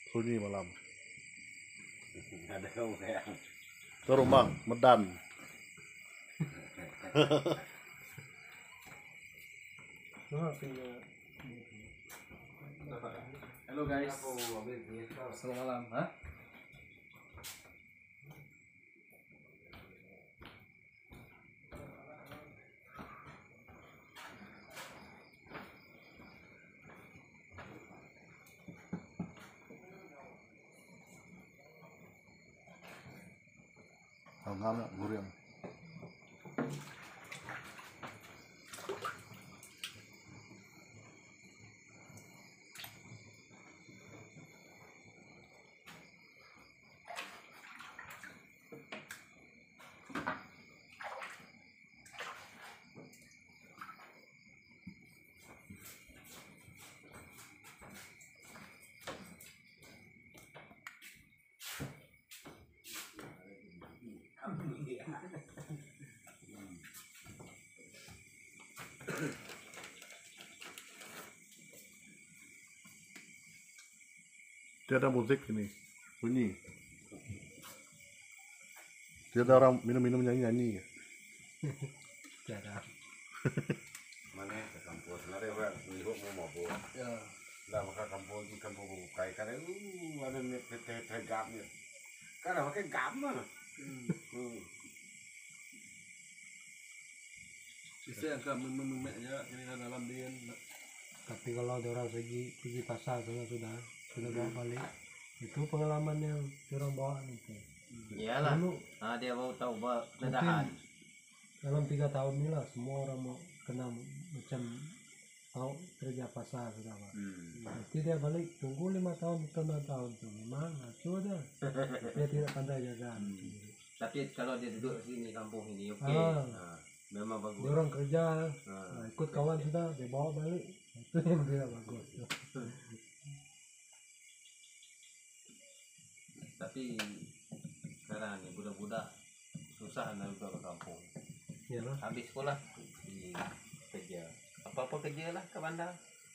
sunyi malam. Ada kamu kayak Ke rumah Medan. Halo guys. Selamat malam. Hah? Ngam guriang. Tidak ada musik ini, sunyi. Tidak ada orang minum-minum nyanyi-nyanyi. Tidak. mana ke kampus lari apa melihat mau mabuk Ya. lah maka kampus kayak karena ada nih gamnya karena pakai gam mah Bisa agak memeknya ini dalam dia. Tapi kalau ada orang pergi pasar sudah bawa balik, itu pengalaman yang orang bawa itu. Iyalah. Dulu Dia mau tahu bahwa ledakan. dalam 3 tahun ini lah semua orang mau kena macam tahu kerja pasar sudah Pak. Nanti dia balik tunggu 5 tahun atau 6 tahun tuh memang ngaco dah. Dia tidak pandai jaga. Tapi kalau dia duduk sini kampung ini oke. Ah. Nah, memang bagus. Dia orang kerja, Nah, ikut kawan sudah dia bawa balik, itu yang tidak bagus. tapi sekarang nih budak-budak susah nak duduk ke kampung. Iyalah. Habis sekolah di kerja. Apa-apa kerja lah ke bandar.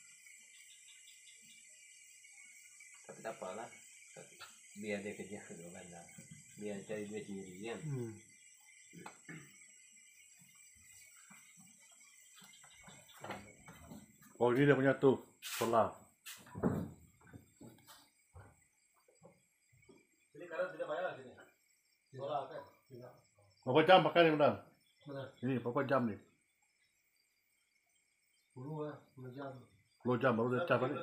Tapi tak apalah. Biar dia kerja ke bandar. Biar cari duit sendiri kan. Oh ini dia punya tuh solar. Jadi karena tidak bayar sini. Sekolah kan? Tidak. Berapa jam pakai nih Medan? Mana? Ini berapa jam nih? 10 lah, 10 jam. 10 jam baru dia cas balik.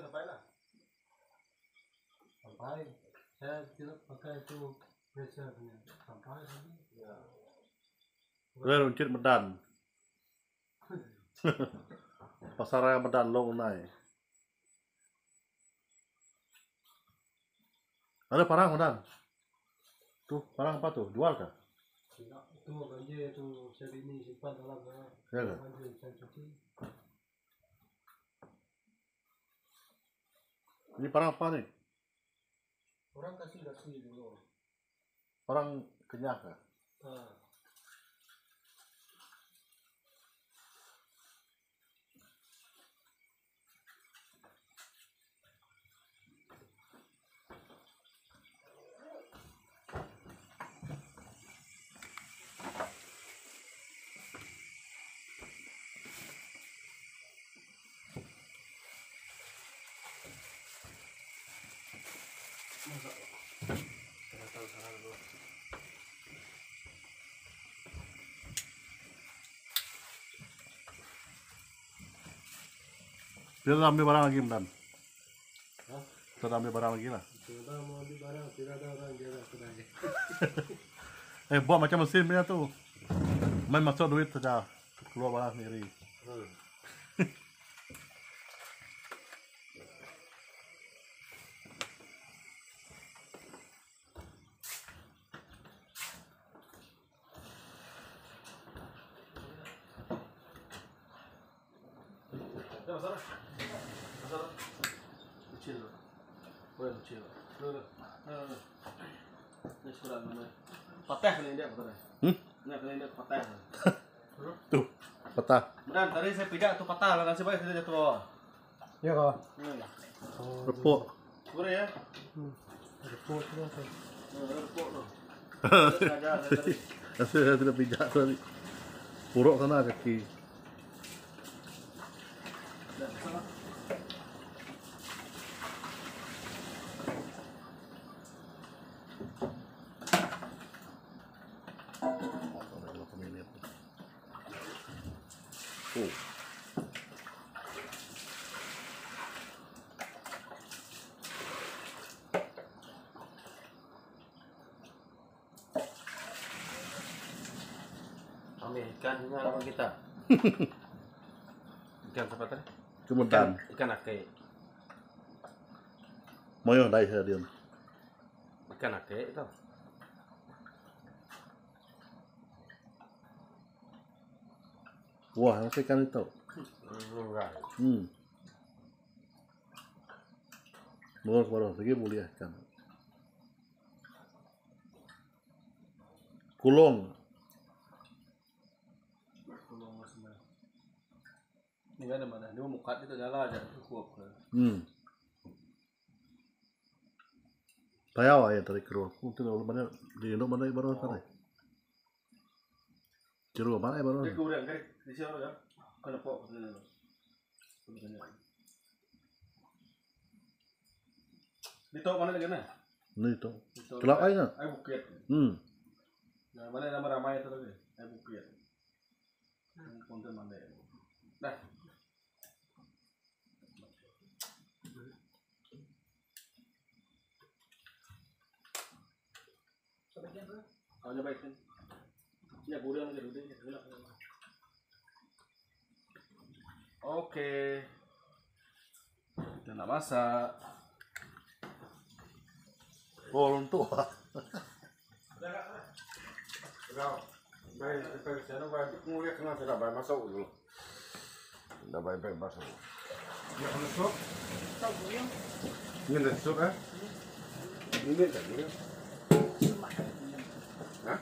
Sampai saya tidak pakai itu pressure-nya sampai tadi. Ya. Udah runcit Medan. Pasar raya Medan long naik. Ada parang Medan. Tuh parang apa tuh? Jual kah? Tidak, itu banjir itu saya ini simpan dalam sana. Ya kah? Banjir saya cuci. Ini parang apa nih? Orang kasih dulu. Parang kenyah kah? Ah. Dia ambil barang lagi Medan. Hah? Kita ambil barang lagi lah. Sudah mau di barang, tidak ada orang jaga kedai. Buat macam mesin punya tuh. Main masuk duit saja. Keluar barang sendiri. Kecil. Boleh kecil. Ini surat mana? Patah kali dia patah. Ini kali dia patah. Tuh, patah. Benar, tadi saya pijak tuh patah lah, nasib baik saya jatuh bawah. Ya kawan. Repuk. Boleh ya? Repot lah kan. Repot loh. Aja tadi. Saya sudah pijak tadi. Puruk sana kaki. Oh. Ambil ikan juga sama kita. Ikan apa tadi? Kemudian, Ikan ake. mau yang dari saya diam. Ikan ake itu. Wah, nasi ikan itu. Enggak. Baru lagi boleh ikan. Kulong. Ini kan mana? Dia mukat itu jalan aja cukup. Payah ya tadi keruh. Mungkin kalau mana di Indo mana baru sana. Keruh mana baru. Dia kurang kan di sini ya. Kenapa ini? Di toko mana lagi nih? Ini itu. Kelak aja. Ayo bukit. Nah, mana nama ramai itu lagi? Ayo bukit. Konten mana? Nah. Kau nyobain kan? Ya kurang lagi dulu deh. Oke. Kita nak masak. Oh, untuk. Kau, baik sana baik mulia kena sudah baik masuk dulu. Sudah baik masuk. Ya masuk. Ini dah masuk ah. Ini dah dulu. Hah?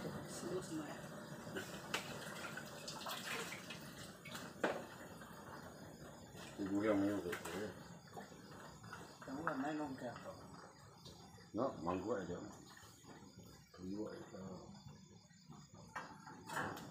Ibu yang menyuruh. Kamu kan main nongkrong. No, manggu aja. Manggu aja.